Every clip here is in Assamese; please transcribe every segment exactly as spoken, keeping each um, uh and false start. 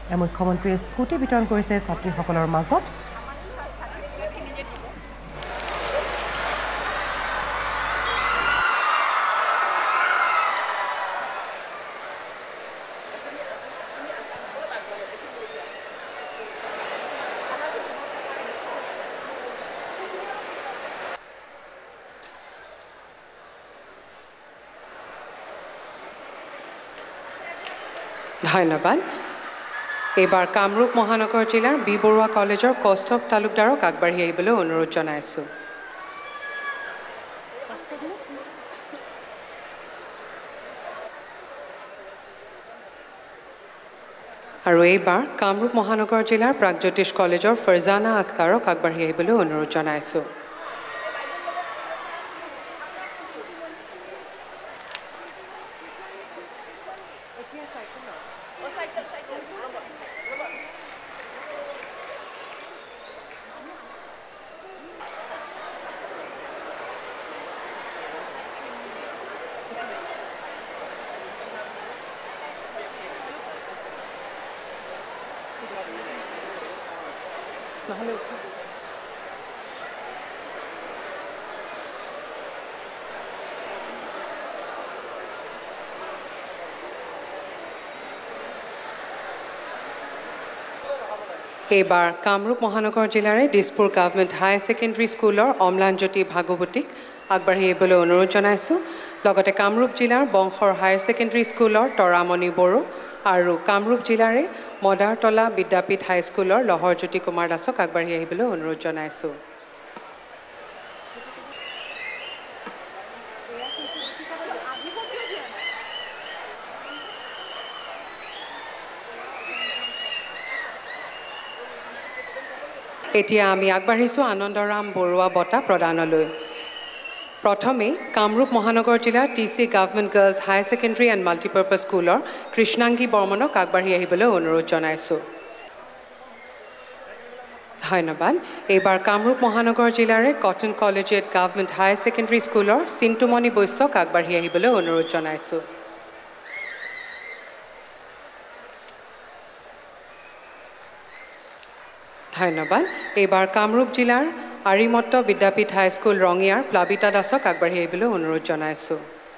মুখ্যমন্ত্ৰীয়ে স্কুটি বিতৰণ কৰিছে ছাত্ৰীসকলৰ মাজত। ধন্যবাদ। এবাৰ কামৰূপ মহানগৰ জিলাৰ বি বৰুৱা কলেজৰ কৌস্তভ তালুকদাৰক আগবাঢ়ি আহিবলৈ অনুৰোধ জনাইছোঁ। আৰু এইবাৰ কামৰূপ মহানগৰ জিলাৰ প্ৰাগজ্যোতিষ কলেজৰ ফৰজানা আখতাৰক আগবাঢ়ি আহিবলৈ অনুৰোধ জনাইছোঁ। এইবাৰ কামৰূপ মহানগৰ জিলাৰে দিছপুৰ গভৰ্ণমেণ্ট হায়াৰ ছেকেণ্ডেৰী স্কুলৰ অম্লানজ্যোতি ভাগৱতীক আগবাঢ়ি আহিবলৈ অনুৰোধ জনাইছোঁ। লগতে কামৰূপ জিলাৰ বংশৰ হায়াৰ ছেকেণ্ডেৰী স্কুলৰ তৰামণি বড়ো আৰু কামৰূপ জিলাৰে মদাৰতলা বিদ্যাপীঠ হাইস্কুলৰ লহৰজ্যোতি কুমাৰ দাসক আগবাঢ়ি আহিবলৈ অনুৰোধ জনাইছোঁ। এতিয়া আমি আগবাঢ়িছোঁ আনন্দৰাম বৰুৱা বঁটা প্ৰদানলৈ। প্ৰথমে কামৰূপ মহানগৰ জিলাৰ T C government girls higher secondary and multipurpose স্কুলৰ কৃষ্ণাংগী বৰ্মনক আগবাঢ়ি আহিবলৈ অনুৰোধ জনাইছোঁ। ধন্যবাদ। এইবাৰ কামৰূপ মহানগৰ জিলাৰে cotton collegiate government higher secondary স্কুলৰ চিন্তুমণি বৈশ্যক আগবাঢ়ি আহিবলৈ অনুৰোধ জনাইছোঁ। ধন্যবাদ। এইবাৰ কামৰূপ জিলাৰ আৰিমত্ত বিদ্যাপীঠ হাইস্কুল ৰঙিয়াৰ প্লাবিতা দাসক আগবাঢ়ি আহিবলৈ অনুৰোধ জনাইছোঁ।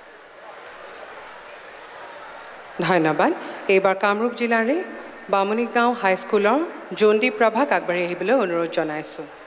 ধন্যবাদ। এইবাৰ কামৰূপ জিলাৰে বামুণীগাঁও হাইস্কুলৰ জোনদীপ ৰাভাক আগবাঢ়ি আহিবলৈ অনুৰোধ জনাইছোঁ।